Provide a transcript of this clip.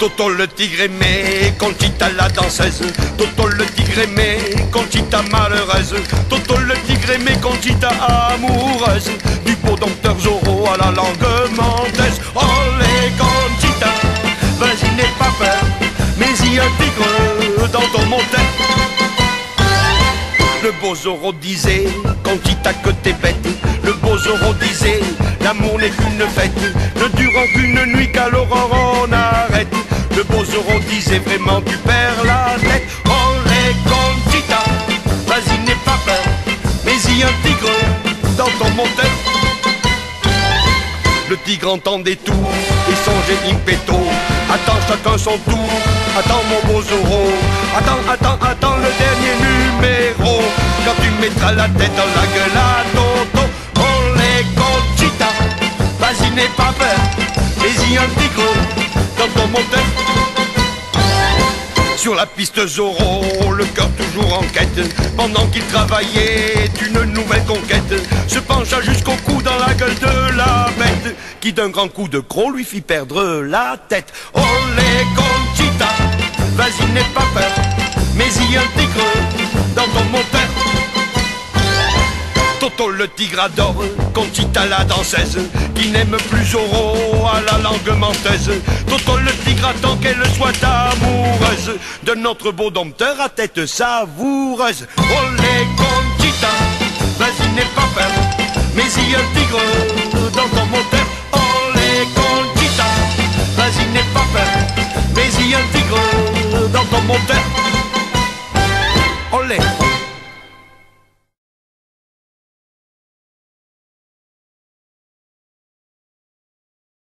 Toto le tigre aimé, Conchita la danseuse. Toto le tigre aimé, Conchita malheureuse. Toto le tigre aimé, Conchita amoureuse. Du beau docteur Zorro à la langue menteuse. Olé Conchita, vas-y n'aie pas peur, mais y a un tigre dans ton moteur. Le beau Zorro disait, Conchita que t'es bête. Le beau Zorro disait, l'amour n'est qu'une fête, ne durant qu'une nuit qu'à l'aurore on arrête. Le beau Zorro disait, vraiment tu perds la tête. Olé Conchita, vas-y n'aie pas peur, mais y a un tigre dans ton moteur. Le tigre entendait tout et songeait impeto. Attends chacun son tour, attends mon beau Zorro. Attends le dernier numéro. Quand tu mettras la tête dans la gueule à Toto. Olé Conchita, vas-y n'aie pas peur, mais y a un tigre dans ton moteur. Sur la piste Zorro, le cœur toujours en quête, pendant qu'il travaillait d'une nouvelle conquête, se pencha jusqu'au cou dans la gueule de la bête, qui d'un grand coup de croc lui fit perdre la tête. Olé Conchita, vas-y n'aie pas peur, mais y a un tigre dans ton moteur. Toto le tigre adore Conchita la danseuse, qui n'aime plus Zorro à la langue menteuse. Toto le tigre attend qu'elle soit amoureuse de notre beau dompteur à tête savoureuse. Olé Conchita, vas-y n'aie pas peur, mais y a un tigre dans ton moteur. Olé Conchita, vas-y n'aie pas peur, mais y a un tigre dans ton moteur.